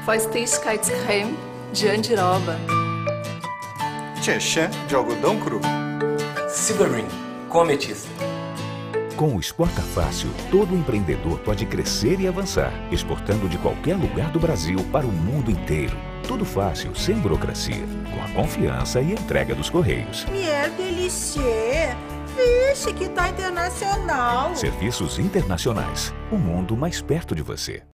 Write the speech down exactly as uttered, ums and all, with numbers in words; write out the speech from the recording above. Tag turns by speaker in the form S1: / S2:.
S1: Feuchtigkeit Creme de andiroba.
S2: Tchê de algodão cru.
S3: Silverring, com ametista.
S4: Com o Exporta Fácil, todo empreendedor pode crescer e avançar, exportando de qualquer lugar do Brasil para o mundo inteiro. Tudo fácil, sem burocracia, com a confiança e entrega dos Correios.
S5: Mier Delicier. Vixe, que tá internacional.
S4: Serviços internacionais. O mundo mais perto de você.